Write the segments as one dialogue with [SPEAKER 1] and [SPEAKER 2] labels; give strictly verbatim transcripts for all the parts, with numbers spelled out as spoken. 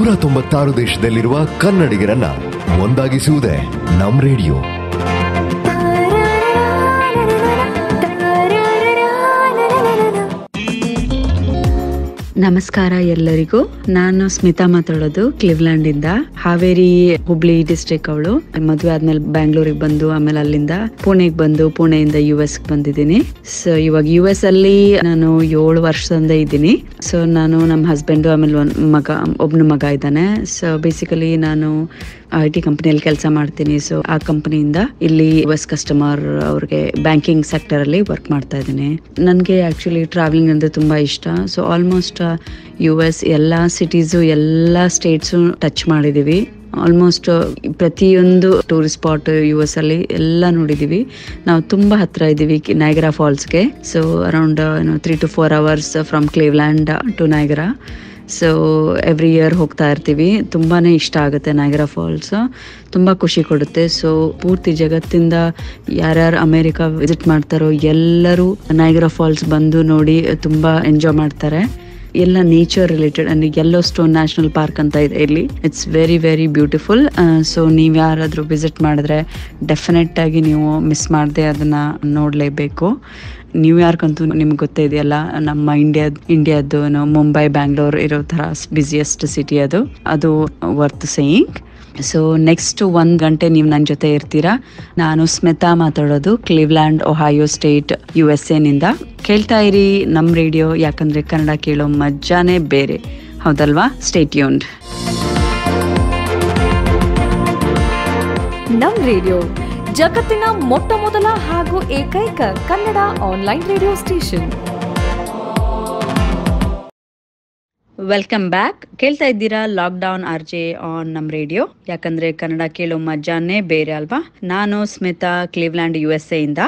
[SPEAKER 1] ನೂರ ತೊಂಬತ್ತಾರು ದೇಶದಲ್ಲಿರುವ ಕನ್ನಡಿಗರನ್ನ ಒಂದಾಗಿಸುವುದೇ ನಮ್ ರೇಡಿಯೋ.
[SPEAKER 2] ನಮಸ್ಕಾರ ಎಲ್ಲರಿಗೂ. ನಾನು ಸ್ಮಿತಾ ಮಾತಾಡೋದು ಕ್ಲಿವ್ಲ್ಯಾಂಡ್ ಇಂದ. ಹಾವೇರಿ ಹುಬ್ಳಿ ಡಿಸ್ಟ್ರಿಕ್ಟ್ ಅವಳು. ಮದುವೆ ಆದ್ಮೇಲೆ ಬ್ಯಾಂಗ್ಳೂರಿಗೆ ಬಂದು ಆಮೇಲೆ ಅಲ್ಲಿಂದ ಪುಣೆಗೆ ಬಂದು ಪುಣೆಯಿಂದ ಯು ಎಸ್ ಬಂದಿದ್ದೀನಿ. ಸೊ ಇವಾಗ ಯು ಎಸ್ ಅಲ್ಲಿ ನಾನು ಏಳು ವರ್ಷದಿಂದ ಇದ್ದೀನಿ. ಸೊ ನಾನು ನಮ್ಮ ಹಸ್ಬೆಂಡು ಆಮೇಲೆ ಒಂದ್ ಮಗ ಒಬ್ನ ಮಗ ಇದ್ದಾನೆ. ಸೊ ಬೇಸಿಕಲಿ ನಾನು ಐ ಟಿ ಕಂಪನಿಯಲ್ಲಿ ಕೆಲಸ ಮಾಡ್ತೀನಿ. ಸೊ ಆ ಕಂಪನಿಯಿಂದ ಇಲ್ಲಿ ಯು ಎಸ್ ಕಸ್ಟಮರ್ ಅವ್ರಿಗೆ ಬ್ಯಾಂಕಿಂಗ್ ಸೆಕ್ಟರ್ ಅಲ್ಲಿ ವರ್ಕ್ ಮಾಡ್ತಾ ಇದ್ದೀನಿ. ನನಗೆ ಆಕ್ಚುಲಿ ಟ್ರಾವೆಲಿಂಗ್ ಅಂದ್ರೆ ತುಂಬಾ ಇಷ್ಟ. ಸೊ ಆಲ್ಮೋಸ್ಟ್ ಯು ಎಸ್ ಎಲ್ಲ ಸಿಟೀಸು ಎಲ್ಲ ಸ್ಟೇಟ್ಸು ಟಚ್ ಮಾಡಿದೀವಿ. ಆಲ್ಮೋಸ್ಟ್ ಪ್ರತಿಯೊಂದು ಟೂರಿಸ್ಟ್ ಸ್ಪಾಟ್ ಯು ಎಸ್ ಅಲ್ಲಿ ಎಲ್ಲ ನೋಡಿದೀವಿ. ನಾವು ತುಂಬಾ ಹತ್ರ ಇದ್ದೀವಿ ನೈಗ್ರಾ ಫಾಲ್ಸ್ಗೆ. So around three to four hours from Cleveland to Niagara. So every year ಹೋಗ್ತಾ ಇರ್ತೀವಿ. ತುಂಬಾನೇ ಇಷ್ಟ ಆಗುತ್ತೆ ನೈಗ್ರಾ ಫಾಲ್ಸ್, ತುಂಬಾ ಖುಷಿ ಕೊಡುತ್ತೆ. ಸೊ ಪೂರ್ತಿ ಜಗತ್ತಿಂದ ಯಾರ್ಯಾರು ಅಮೆರಿಕ ವಿಸಿಟ್ ಮಾಡ್ತಾರೋ ಎಲ್ಲರೂ ನೈಗ್ರಾ ಫಾಲ್ಸ್ ಬಂದು ನೋಡಿ ತುಂಬಾ ಎಂಜಾಯ್ ಮಾಡ್ತಾರೆ. ಎಲ್ಲ ನೇಚರ್ ರಿಲೇಟೆಡ್ ಅಂದ್ರೆ ಯೆಲ್ಲೋ ಸ್ಟೋನ್ ನ್ಯಾಷನಲ್ ಪಾರ್ಕ್ ಅಂತ ಇದೆ ಇಲ್ಲಿ. It's very very beautiful. So ನೀವು ಯಾರಾದ್ರೂ ವಿಸಿಟ್ ಮಾಡಿದ್ರೆ ಡೆಫಿನೆಟ್ ಆಗಿ ನೀವು ಮಿಸ್ ಮಾಡದೆ ಅದನ್ನ ನೋಡ್ಲೇಬೇಕು. ನ್ಯೂಯಾರ್ಕ್ ಅಂತೂ ನಿಮ್ಗೆ ಗೊತ್ತೇ ಇದೆಯಲ್ಲ, ನಮ್ಮ ಇಂಡಿಯಾ ಇಂಡಿಯಾದ್ದು ಮುಂಬೈ ಬ್ಯಾಂಗ್ಳೂರ್ ಇರೋ ತರ ಬಿಸಿಯೆಸ್ಟ್ ಸಿಟಿ ಅದು. ಅದು ವರ್ತ್ ಸೇಯಿಂಗ್. ಸೊ ನೆಕ್ಸ್ಟ್ ಒಂದ್ ಗಂಟೆ ನೀವು ನನ್ನ ಜೊತೆ ಇರ್ತೀರಾ. ನಾನು ಸ್ಮಿತಾ ಮಾತಾಡೋದು Cleveland Ohio state U S A ನಿಂದ. ಕೇಳ್ತಾ ಇರಿ ನಮ್ ರೇಡಿಯೋ, ಯಾಕಂದ್ರೆ ಕನ್ನಡ ಕೇಳೋ ಮಜ್ಜಾನೇ ಬೇರೆ, ಹೌದಲ್ವಾ? Stay tuned.
[SPEAKER 3] ನಮ್ ರೇಡಿಯೋ ಜಗತ್ತಿನ ಮೊಟ್ಟ ಮೊದಲ ಹಾಗೂ ಏಕೈಕ Kannada online radio station.
[SPEAKER 2] Welcome back. ಕೇಳ್ತಾ ಇದ್ದೀರಾ lockdown R J on ನಮ್ ರೇಡಿಯೋ, ಯಾಕಂದ್ರೆ ಕನ್ನಡ ಕೇಳೋ ಮಜಾನೇ ಬೇರೆ ಅಲ್ವಾ? ನಾನು Smita, Cleveland U S A ಇಂದ.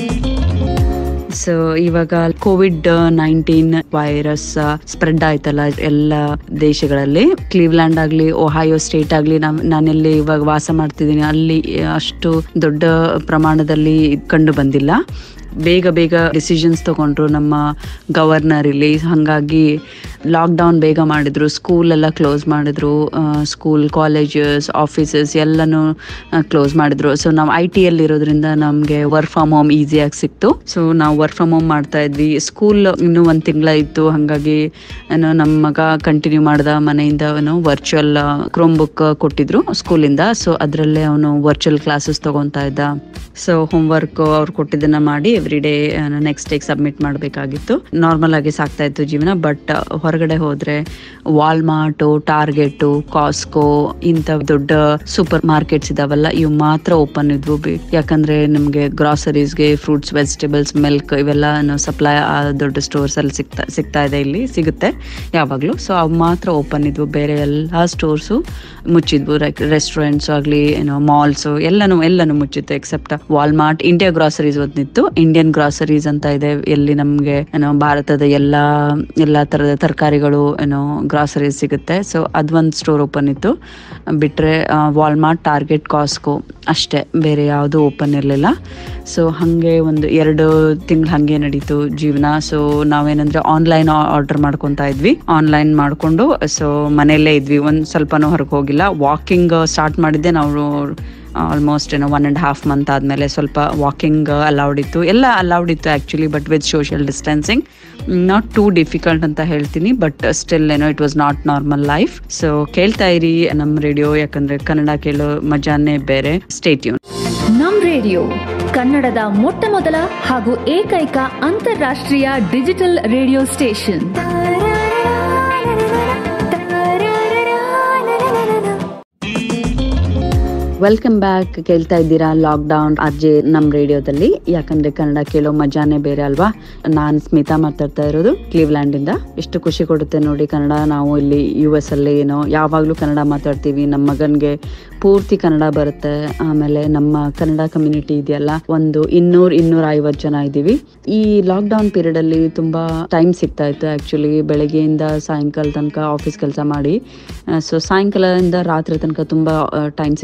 [SPEAKER 2] ಸೊ ಇವಾಗ ಕೋವಿಡ್ ನೈನ್ಟೀನ್ ವೈರಸ್ ಸ್ಪ್ರೆಡ್ ಆಯ್ತಲ್ಲ ಎಲ್ಲ ದೇಶಗಳಲ್ಲಿ. ಕ್ಲಿವ್ಲ್ಯಾಂಡ್ ಆಗ್ಲಿ ಒಹಾಯೋ ಸ್ಟೇಟ್ ಆಗ್ಲಿ, ನಾನೆಲ್ಲಿ ಇವಾಗ ವಾಸ ಮಾಡ್ತಿದ್ದೀನಿ ಅಲ್ಲಿ ಅಷ್ಟು ದೊಡ್ಡ ಪ್ರಮಾಣದಲ್ಲಿ ಕಂಡು ಬಂದಿಲ್ಲ. ಬೇಗ ಬೇಗ ಡಿಸಿಷನ್ಸ್ ತಗೊಂಡ್ರು ನಮ್ಮ ಗವರ್ನರ್ ಇಲ್ಲಿ. ಹಾಗಾಗಿ ಲಾಕ್ ಡೌನ್ ಬೇಗ ಮಾಡಿದ್ರು. ಸ್ಕೂಲ್ ಎಲ್ಲ ಕ್ಲೋಸ್ ಮಾಡಿದ್ರು. ಸ್ಕೂಲ್, ಕಾಲೇಜಸ್, ಆಫೀಸಸ್ ಎಲ್ಲನೂ ಕ್ಲೋಸ್ ಮಾಡಿದ್ರು. ಸೊ ನಾವು ಐ ಟಿ ಅಲ್ಲಿ ಇರೋದ್ರಿಂದ ನಮ್ಗೆ ವರ್ಕ್ ಫ್ರಮ್ ಹೋಮ್ ಈಸಿಯಾಗಿ ಸಿಕ್ತು. ಸೊ ನಾವು ವರ್ಕ್ ಫ್ರಮ್ ಹೋಮ್ ಮಾಡ್ತಾ ಇದ್ವಿ. ಸ್ಕೂಲ್ ಇನ್ನೂ ಒಂದ್ ತಿಂಗಳ ಇತ್ತು. ಹಾಗಾಗಿ ಏನೋ ನಮ್ಮ ಮಗ ಕಂಟಿನ್ಯೂ ಮಾಡ್ದ ಮನೆಯಿಂದ. ಏನೋ ವರ್ಚುವಲ್ ಕ್ರೋಮ್ ಬುಕ್ ಕೊಟ್ಟಿದ್ರು ಸ್ಕೂಲಿಂದ. ಸೊ ಅದ್ರಲ್ಲೇ ಅವನು ವರ್ಚುವಲ್ ಕ್ಲಾಸಸ್ ತಗೊಂತಾ ಇದ್ದ. ಸೊ ಹೋಮ್ ವರ್ಕ್ ಅವ್ರು ಕೊಟ್ಟಿದ್ದನ್ನ ಮಾಡಿ every day next day submit ಮಾಡಬೇಕಾಗಿತ್ತು. ನಾರ್ಮಲ್ ಆಗಿ ಸಾಕ್ತಾ ಇತ್ತು ಜೀವನ. ಬಟ್ ಹೊರಗಡೆ ಹೋದ್ರೆ ವಾಲ್ಮಾರ್ಟ್, ಟಾರ್ಗೆಟ್, ಕಾಸ್ಕೋ ಇಂಥ ದೊಡ್ಡ ಸೂಪರ್ ಮಾರ್ಕೆಟ್ಸ್ ಇದಾವಲ್ಲ, ಇವು ಮಾತ್ರ ಓಪನ್ ಇದ್ವು. ಯಾಕಂದ್ರೆ ನಮ್ಗೆ ಗ್ರಾಸರೀಸ್ಗೆ ಫ್ರೂಟ್ಸ್, ವೆಜಿಟೇಬಲ್ಸ್, ಮಿಲ್ಕ್ ಇವೆಲ್ಲ ಸಪ್ಲೈ ಆ ದೊಡ್ಡ ಸ್ಟೋರ್ಸ್ ಅಲ್ಲಿ ಸಿಗ್ತಾ ಸಿಗ್ತಾ ಇದೆ ಇಲ್ಲಿ, ಸಿಗುತ್ತೆ ಯಾವಾಗ್ಲೂ. ಸೊ ಅವು ಮಾತ್ರ ಓಪನ್ ಇದ್ವು. ಬೇರೆ ಎಲ್ಲಾ ಸ್ಟೋರ್ಸು ಮುಚ್ಚಿದ್ವು. ಲೈಕ್ ರೆಸ್ಟೋರೆಂಟ್ಸ್ ಆಗ್ಲಿ, ಏನೋ ಮಾಲ್ಸ್ ಎಲ್ಲಾನು ಎಲ್ಲಾನು ಮುಚ್ಚಿತ್ತು ಎಕ್ಸೆಪ್ಟ್ ವಾಲ್ಮಾರ್ಟ್. ಇಂಡಿಯಾ ಗ್ರಾಸರೀಸ್ ಒಂದಿತ್ತು. ಇಂಡಿಯನ್ ಗ್ರಾಸರೀಸ್ ಅಂತ ಇದೆ, ಎಲ್ಲಿ ನಮ್ಗೆ ಏನೋ ಭಾರತದ ಎಲ್ಲಾ ಎಲ್ಲಾ ತರದ ತರಕಾರಿಗಳು ಏನೋ ಗ್ರಾಸರೀಸ್ ಸಿಗುತ್ತೆ. ಸೊ ಅದೊಂದು ಸ್ಟೋರ್ ಓಪನ್ ಇತ್ತು. ಬಿಟ್ರೆ ವಾಲ್ಮಾರ್ಟ್, ಟಾರ್ಗೆಟ್, ಕಾಸ್ಕೋ ಅಷ್ಟೇ, ಬೇರೆ ಯಾವುದು ಓಪನ್ ಇರಲಿಲ್ಲ. ಸೊ ಹಾಗೆ ಒಂದು ಎರಡು ತಿಂಗಳು ಹಾಗೆ ನಡೀತು ಜೀವನ. ಸೊ ನಾವೇನಂದ್ರೆ ಆನ್ಲೈನ್ ಆರ್ಡರ್ ಮಾಡ್ಕೊತಾ ಇದ್ವಿ. ಆನ್ಲೈನ್ ಮಾಡ್ಕೊಂಡು ಸೊ ಮನೆಯಲ್ಲೇ ಇದ್ವಿ. ಒಂದ್ ಸ್ವಲ್ಪನೂ ಹೊರಗೆ ಹೋಗಿಲ್ಲ. ವಾಕಿಂಗ್ ಸ್ಟಾರ್ಟ್ ಮಾಡಿದ್ದೆ ನಾವು ಆಲ್ಮೋಸ್ಟ್ ಏನೋ ಒನ್ ಅಂಡ್ ಹಾಫ್ ಮಂತ್ ಆದ್ಮೇಲೆ. ಸ್ವಲ್ಪ ವಾಕಿಂಗ್ ಅಲೌಡ್ ಇತ್ತು, ಎಲ್ಲ ಅಲೌಡ್ ಇತ್ತು actually, but with social distancing. Not too difficult ಅಂತ ಹೇಳ್ತೀನಿ, ಬಟ್ ಸ್ಟಿಲ್ ಏನೋ it was not normal life. So ಕೇಳ್ತಾ ಇರಿ ನಮ್ ರೇಡಿಯೋ, ಯಾಕಂದ್ರೆ ಕನ್ನಡ ಕೇಳೋ ಮಜಾನೇ ಬೇರೆ. Stay tune.
[SPEAKER 3] ನಮ್ ರೇಡಿಯೋ ಕನ್ನಡದ ಮೊಟ್ಟ ಮೊದಲ ಹಾಗೂ ಏಕೈಕ ಅಂತಾರಾಷ್ಟ್ರೀಯ digital radio station.
[SPEAKER 2] Welcome back. ಕೇಳ್ತಾ ಇದ್ದೀರಾ ಲಾಕ್ ಡೌನ್ ಆರ್ ಜೆ ನಮ್ ರೇಡಿಯೋದಲ್ಲಿ, ಯಾಕಂದ್ರೆ ಕನ್ನಡ ಕೇಳೋ ಮಜಾನೇ ಬೇರೆ ಅಲ್ವಾ? ನಾನ್ ಸ್ಮಿತಾ ಮಾತಾಡ್ತಾ ಇರೋದು ಕ್ಲಿವ್ಲ್ಯಾಂಡ್ ಇಂದ. ಎಷ್ಟು ಖುಷಿ ಕೊಡುತ್ತೆ ನೋಡಿ ಕನ್ನಡ. ನಾವು ಇಲ್ಲಿ ಯು ಎಸ್ ಅಲ್ಲಿ ಏನೋ ಯಾವಾಗ್ಲೂ ಕನ್ನಡ ಮಾತಾಡ್ತೀವಿ. ನಮ್ಮ ಮಗನ್ಗೆ ಪೂರ್ತಿ ಕನ್ನಡ ಬರುತ್ತೆ. ಆಮೇಲೆ ನಮ್ಮ ಕನ್ನಡ ಕಮ್ಯುನಿಟಿ ಇದೆಯಲ್ಲ, ಒಂದು ಇನ್ನೂರ್ ಇನ್ನೂರ ಐವತ್ತು ಜನ ಇದ್ದೀವಿ. ಈ ಲಾಕ್ ಡೌನ್ ಪೀರಿಯಡ್ ಅಲ್ಲಿ ತುಂಬಾ ಟೈಮ್ ಸಿಗ್ತಾ ಇತ್ತು ಆಕ್ಚುಲಿ. ಬೆಳಗ್ಗೆಯಿಂದ ಸಾಯಂಕಾಲ ತನಕ ಆಫೀಸ್ ಕೆಲಸ ಮಾಡಿ, ಸೊ ಸಾಯಂಕಾಲದಿಂದ ರಾತ್ರಿ ತನಕ ತುಂಬಾ ಟೈಮ್ ಸಿಗ್ತಾ ಇತ್ತು.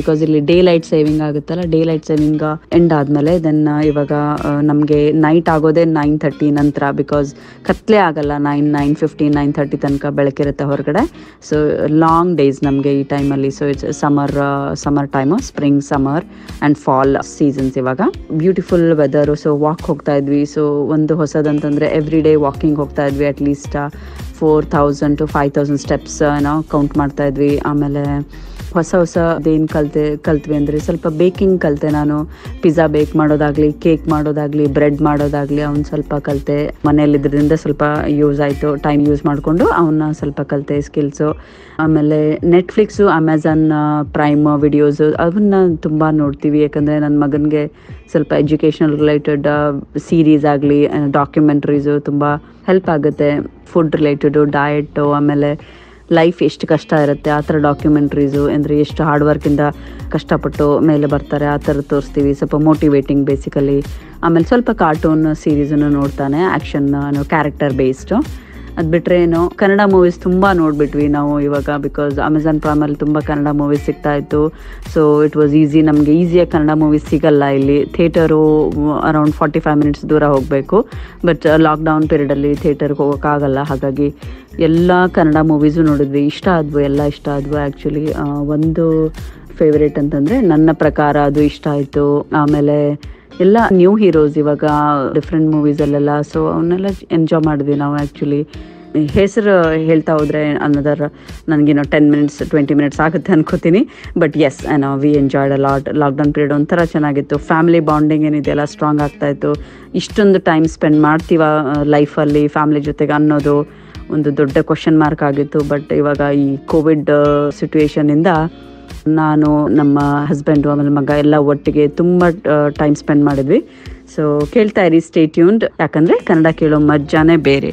[SPEAKER 2] ಬಿಕಾಸ್ ಇಲ್ಲಿ ಡೇ ಲೈಟ್ ಸೇವಿಂಗ್ ಆಗುತ್ತಲ್ಲ, ಡೇ ಲೈಟ್ ಸೇವಿಂಗ್ ಎಂಡ್ ಆದಮೇಲೆ ದೆನ್ ಇವಾಗ ನಮಗೆ ನೈಟ್ ಆಗೋದೇ ನೈನ್ ಥರ್ಟಿ ನಂತರ, ಬಿಕಾಸ್ ಕತ್ಲೆ ಆಗಲ್ಲ nine nine fifteen nine thirty ತನಕ ಬೆಳಕಿರುತ್ತೆ ಹೊರಗಡೆ. ಸೊ ಲಾಂಗ್ ಡೇಸ್ ನಮಗೆ ಈ ಟೈಮಲ್ಲಿ. So it's summer summer time, spring summer and fall seasons ಇವಾಗ. Beautiful weather. ಸೊ ವಾಕ್ ಹೋಗ್ತಾ ಇದ್ವಿ. ಸೊ ಒಂದು ಹೊಸದಂತಂದರೆ ಎವ್ರಿ ಡೇ ವಾಕಿಂಗ್ ಹೋಗ್ತಾ ಇದ್ವಿ. At least four thousand to five thousand steps ನಾವು ಕೌಂಟ್ ಮಾಡ್ತಾ ಇದ್ವಿ. ಆಮೇಲೆ ಹೊಸ ಹೊಸ ಅದೇನು ಕಲಿತೆ ಕಲ್ತ್ವಿ ಅಂದರೆ ಸ್ವಲ್ಪ ಬೇಕಿಂಗ್ ಕಲಿತೆ ನಾನು. ಪಿಜ್ಜಾ ಬೇಕ್ ಮಾಡೋದಾಗಲಿ, ಕೇಕ್ ಮಾಡೋದಾಗಲಿ, ಬ್ರೆಡ್ ಮಾಡೋದಾಗಲಿ ಅವ್ನು ಸ್ವಲ್ಪ ಕಲಿತೆ. ಮನೆಯಲ್ಲಿದ್ದರಿಂದ ಸ್ವಲ್ಪ ಯೂಸ್ ಆಯಿತು, ಟೈಮ್ ಯೂಸ್ ಮಾಡಿಕೊಂಡು ಅವನ್ನ ಸ್ವಲ್ಪ ಕಲಿತೆ ಸ್ಕಿಲ್ಸು. ಆಮೇಲೆ ನೆಟ್ಫ್ಲಿಕ್ಸು, ಅಮೆಝಾನ್ ಪ್ರೈಮ್ ವಿಡಿಯೋಸು ಅವನ್ನ ತುಂಬ ನೋಡ್ತೀವಿ. ಯಾಕಂದರೆ ನನ್ನ ಮಗನಿಗೆ ಸ್ವಲ್ಪ ಎಜುಕೇಷನಲ್ ರಿಲೇಟೆಡ್ ಸೀರೀಸ್ ಆಗಲಿ, ಡಾಕ್ಯುಮೆಂಟ್ರೀಸು ತುಂಬ ಹೆಲ್ಪ್ ಆಗುತ್ತೆ. ಫುಡ್ ರಿಲೇಟೆಡು, ಡಯಟು, ಆಮೇಲೆ ಲೈಫ್ ಎಷ್ಟು ಕಷ್ಟ ಇರುತ್ತೆ ಆ ಥರ ಡಾಕ್ಯುಮೆಂಟ್ರೀಸು, ಅಂದರೆ ಎಷ್ಟು ಹಾರ್ಡ್ ವರ್ಕಿಂದ ಕಷ್ಟಪಟ್ಟು ಮೇಲೆ ಬರ್ತಾರೆ ಆ ಥರ ತೋರಿಸ್ತೀವಿ. ಸ್ವಲ್ಪ ಮೋಟಿವೇಟಿಂಗ್ ಬೇಸಿಕಲಿ. ಆಮೇಲೆ ಸ್ವಲ್ಪ ಕಾರ್ಟೂನ್ ಸೀರೀಸನ್ನು ನೋಡ್ತಾನೆ, ಆ್ಯಕ್ಷನ್ ಕ್ಯಾರೆಕ್ಟರ್ ಬೇಸ್ಡು. ಅದು ಬಿಟ್ಟರೆ ಏನು ಕನ್ನಡ ಮೂವೀಸ್ ತುಂಬ ನೋಡಿಬಿಟ್ವಿ ನಾವು ಇವಾಗ, ಬಿಕಾಸ್ ಅಮೆಝಾನ್ ಪ್ರೈಮಲ್ಲಿ ತುಂಬ ಕನ್ನಡ ಮೂವೀಸ್ ಸಿಗ್ತಾಯಿತ್ತು. ಸೊ ಇಟ್ ವಾಸ್ ಈಸಿ, ನಮಗೆ ಈಸಿಯಾಗಿ ಕನ್ನಡ ಮೂವೀಸ್ ಸಿಗಲ್ಲ ಇಲ್ಲಿ. Theatre around forty five minutes ದೂರ ಹೋಗಬೇಕು. ಬಟ್ ಲಾಕ್ಡೌನ್ ಪೀರಿಯಡಲ್ಲಿ ಥಿಯೇಟರ್ಗೆ ಹೋಗೋಕ್ಕಾಗಲ್ಲ, ಹಾಗಾಗಿ ಎಲ್ಲ ಕನ್ನಡ ಮೂವೀಸು ನೋಡಿದ್ವಿ. ಇಷ್ಟ ಆದ್ವು, ಎಲ್ಲ ಇಷ್ಟ ಆದ್ವು ಆ್ಯಕ್ಚುಲಿ. ಒಂದು ಫೇವ್ರೇಟ್ ಅಂತಂದರೆ ನನ್ನ ಪ್ರಕಾರ ಅದು ಇಷ್ಟ ಆಯಿತು. ಆಮೇಲೆ ಎಲ್ಲ ನ್ಯೂ ಹೀರೋಸ್ ಇವಾಗ ಡಿಫ್ರೆಂಟ್ ಮೂವೀಸಲ್ಲೆಲ್ಲ, ಸೊ ಅವನ್ನೆಲ್ಲ ಎಂಜಾಯ್ ಮಾಡಿದ್ವಿ ನಾವು ಆ್ಯಕ್ಚುಲಿ. ಹೆಸರು ಹೇಳ್ತಾ ಹೋದರೆ ಅನ್ನೋದರ ನನಗೇನೋ ಟೆನ್ ಮಿನಿಟ್ಸ್ ಟ್ವೆಂಟಿ ಮಿನಿಟ್ಸ್ ಆಗುತ್ತೆ ಅನ್ಕೋತೀನಿ. ಬಟ್ ಎಸ್ ಏನೋ we enjoyed a lot. Lockdown period ಒಂಥರ ಚೆನ್ನಾಗಿತ್ತು. ಫ್ಯಾಮಿಲಿ ಬಾಂಡಿಂಗ್ ಏನಿದೆಯಲ್ಲ ಸ್ಟ್ರಾಂಗ್ ಆಗ್ತಾಯಿತ್ತು. ಇಷ್ಟೊಂದು ಟೈಮ್ ಸ್ಪೆಂಡ್ ಮಾಡ್ತೀವ ಲೈಫಲ್ಲಿ ಫ್ಯಾಮಿಲಿ ಜೊತೆಗೆ ಅನ್ನೋದು ಒಂದು ದೊಡ್ಡ ಕ್ವಶನ್ ಮಾರ್ಕ್ ಆಗಿತ್ತು. ಬಟ್ ಇವಾಗ ಈ ಕೋವಿಡ್ ಸಿಚುವೇಶನಿಂದ ನಾನು, ನಮ್ಮ ಹಸ್ಬೆಂಡು, ಆಮೇಲೆ ಮಗ ಎಲ್ಲ ಒಟ್ಟಿಗೆ ತುಂಬ ಟೈಮ್ ಸ್ಪೆಂಡ್ ಮಾಡಿದ್ವಿ. ಸೊ ಕೇಳ್ತಾ ಇರಿ, ಸ್ಟೇ ಟ್ಯೂನ್ಡ್. ಯಾಕಂದರೆ ಕನ್ನಡ ಕೇಳೋ ಮಜ್ಜಾನೇ ಬೇರೆ.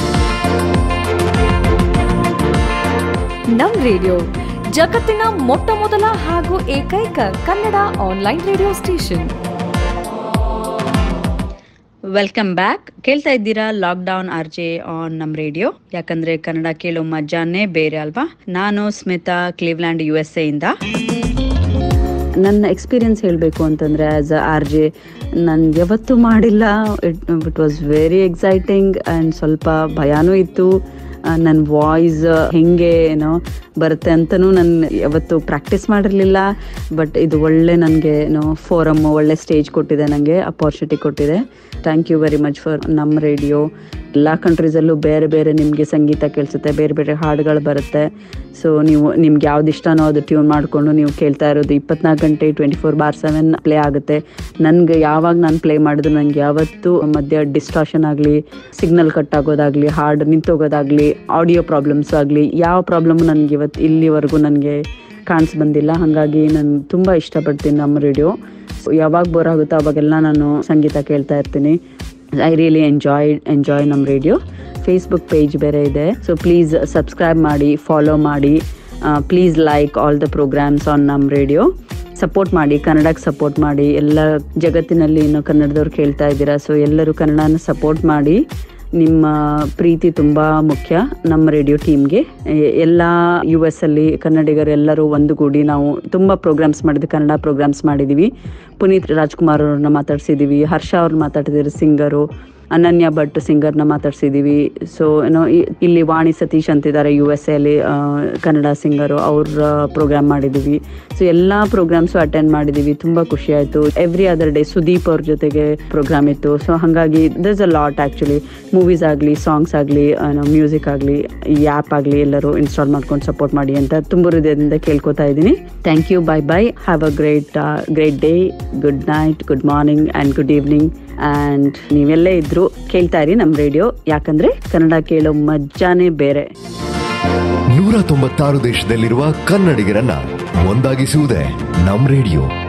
[SPEAKER 3] ನಮ್ ರೇಡಿಯೋ ಜಗತ್ತಿನ ಮೊಟ್ಟ ಮೊದಲ ಹಾಗೂ ಏಕೈಕ Kannada online radio station.
[SPEAKER 2] Welcome back. ಕೇಳ್ತಾ ಇದ್ದೀರಾ ಲಾಕ್ಡೌನ್ ಆರ್ ಜೆ ಆನ್ ನಮ್ಮ ರೇಡಿಯೋ. ಯಾಕಂದರೆ ಕನ್ನಡ ಕೇಳೋ ಮಜಾನೇ ಬೇರೆ ಅಲ್ವಾ. ನಾನು Smita, Cleveland U S A ಇಂದ. ನನ್ನ ಎಕ್ಸ್ಪೀರಿಯನ್ಸ್ ಹೇಳಬೇಕು ಅಂತಂದರೆ ಆ್ಯಸ್ ಅ ಆರ್ ಜೆ ನಾನು ಯಾವತ್ತೂ ಮಾಡಿಲ್ಲ. It it was very exciting and ಸ್ವಲ್ಪ ಭಯನೂ ಇತ್ತು. ನನ್ನ ವಾಯ್ಸ್ ಹೆಂಗೆ ಏನೋ ಬರುತ್ತೆ ಅಂತಲೂ ನಾನು ಯಾವತ್ತೂ ಪ್ರಾಕ್ಟೀಸ್ ಮಾಡಿರಲಿಲ್ಲ. ಬಟ್ ಇದು ಒಳ್ಳೆ ನನಗೆ ಏನೋ ಫೋರಮ್, ಒಳ್ಳೆ ಸ್ಟೇಜ್ ಕೊಟ್ಟಿದೆ, ನನಗೆ ಅಪಾರ್ಚುನಿಟಿ ಕೊಟ್ಟಿದೆ. Thank you very much for ನಮ್ಮ ರೇಡಿಯೋ. ಎಲ್ಲ ಕಂಟ್ರೀಸಲ್ಲೂ ಬೇರೆ ಬೇರೆ ನಿಮಗೆ ಸಂಗೀತ ಕೇಳಿಸುತ್ತೆ, ಬೇರೆ ಬೇರೆ ಹಾಡುಗಳು ಬರುತ್ತೆ. ಸೊ ನೀವು ನಿಮ್ಗೆ ಯಾವ್ದು ಇಷ್ಟನೋ ಅದು ಟ್ಯೂನ್ ಮಾಡಿಕೊಂಡು ನೀವು ಕೇಳ್ತಾ ಇರೋದು. ಇಪ್ಪತ್ನಾಲ್ಕು ಗಂಟೆ twenty four bar seven play ಆಗುತ್ತೆ. ನನಗೆ ಯಾವಾಗ ನಾನು ಪ್ಲೇ ಮಾಡಿದ್ರು ನನಗೆ ಯಾವತ್ತೂ ಮಧ್ಯ ಡಿಸ್ಟಾರ್ಷನ್ ಆಗಲಿ, ಸಿಗ್ನಲ್ ಕಟ್ ಆಗೋದಾಗಲಿ, ಹಾಡು ನಿಂತೋಗೋದಾಗಲಿ, ಆಡಿಯೋ ಪ್ರಾಬ್ಲಮ್ಸ್ ಆಗಲಿ, ಯಾವ ಪ್ರಾಬ್ಲಮ್ಮು ನನಗೆ ಇವತ್ತು ಇಲ್ಲಿವರೆಗೂ ನನಗೆ ಕಾಣಿಸ್ ಬಂದಿಲ್ಲ. ಹಾಗಾಗಿ ನಾನು ತುಂಬ ಇಷ್ಟಪಡ್ತೀನಿ ನಮ್ಮ ರೇಡಿಯೋ. ಯಾವಾಗ ಬೋರ್ ಆಗುತ್ತೋ ಅವಾಗೆಲ್ಲ ನಾನು ಸಂಗೀತ ಕೇಳ್ತಾ ಇರ್ತೀನಿ. ಐ ರಿಯಲಿ ಎಂಜಾಯ್ ಎಂಜಾಯ್ ನಮ್ಮ ರೇಡಿಯೋ. ಫೇಸ್ಬುಕ್ ಪೇಜ್ ಬೇರೆ ಇದೆ. ಸೊ ಪ್ಲೀಸ್ ಸಬ್ಸ್ಕ್ರೈಬ್ ಮಾಡಿ, ಫಾಲೋ ಮಾಡಿ. Please like all the programmes on ನಮ್ಮ ರೇಡಿಯೋ. ಸಪೋರ್ಟ್ ಮಾಡಿ, ಕನ್ನಡಕ್ಕೆ ಸಪೋರ್ಟ್ ಮಾಡಿ. ಎಲ್ಲ ಜಗತ್ತಿನಲ್ಲಿ ಇನ್ನು ಕನ್ನಡದವ್ರು ಕೇಳ್ತಾ ಇದ್ದೀರಾ. ಸೊ ಎಲ್ಲರೂ ಕನ್ನಡನ ಸಪೋರ್ಟ್ ಮಾಡಿ. ನಿಮ್ಮ ಪ್ರೀತಿ ತುಂಬ ಮುಖ್ಯ ನಮ್ಮ ರೇಡಿಯೋ ಟೀಮ್ಗೆ. ಎಲ್ಲ ಯು ಎಸ್ ಅಲ್ಲಿ ಕನ್ನಡಿಗರು ಎಲ್ಲರೂ ಒಂದುಗೂಡಿ ನಾವು ತುಂಬ ಪ್ರೋಗ್ರಾಮ್ಸ್ ಮಾಡಿದ್ವಿ, ಕನ್ನಡ ಪ್ರೋಗ್ರಾಮ್ಸ್ ಮಾಡಿದ್ದೀವಿ. ಪುನೀತ್ ರಾಜ್ಕುಮಾರ್ ಅವ್ರನ್ನ ಮಾತಾಡ್ಸಿದ್ದೀವಿ, ಹರ್ಷ ಅವ್ರನ್ನ ಮಾತಾಡ್ತಿದ್ರು, ಸಿಂಗರು. ಅನನ್ಯ ಭಟ್ ಸಿಂಗರ್ನ ಮಾತಾಡ್ಸಿದ್ದೀವಿ. ಸೊ ಏನೋ ಇಲ್ಲಿ ವಾಣಿ ಸತೀಶ್ ಅಂತಿದ್ದಾರೆ ಯು ಎಸ್ ಎಲ್ಲಿ ಕನ್ನಡ ಸಿಂಗರು, ಅವ್ರ ಪ್ರೋಗ್ರಾಮ್ ಮಾಡಿದ್ದೀವಿ. ಸೊ ಎಲ್ಲ ಪ್ರೋಗ್ರಾಮ್ಸು ಅಟೆಂಡ್ ಮಾಡಿದ್ದೀವಿ. ತುಂಬ ಖುಷಿ ಆಯಿತು. ಎವ್ರಿ ಅದರ್ ಡೇ ಸುದೀಪ್ ಅವ್ರ ಜೊತೆಗೆ ಪ್ರೋಗ್ರಾಮ್ ಇತ್ತು. ಸೊ ಹಾಗಾಗಿ there's a lot actually. Movies ಆಗಲಿ, ಸಾಂಗ್ಸ್ ಆಗಲಿ, ಮ್ಯೂಸಿಕ್ ಆಗಲಿ, ಈ ಆ್ಯಪ್ ಆಗಲಿ ಎಲ್ಲರೂ ಇನ್ಸ್ಟಾಲ್ ಮಾಡ್ಕೊಂಡು ಸಪೋರ್ಟ್ ಮಾಡಿ ಅಂತ ತುಂಬ ಹೃದಯದಿಂದ ಕೇಳ್ಕೊತಾ ಇದ್ದೀನಿ. Thank you. Bye bye. Have a great great day. Good night, good morning and good evening. And ನೀವೆಲ್ಲೇ ಇದ್ರು ಕೇಳ್ತಾ ಇರಿ ನಮ್ಮ ರೇಡಿಯೋ. ಯಾಕಂದ್ರೆ ಕನ್ನಡ ಕೇಳೋ ಮಜ್ಜಾನೇ ಬೇರೆ.
[SPEAKER 1] ನೂರ ತೊಂಬತ್ತಾರು ದೇಶದಲ್ಲಿರುವ ಕನ್ನಡಿಗರನ್ನ ಒಂದಾಗಿಸುವುದೇ ನಮ್ಮ ರೇಡಿಯೋ.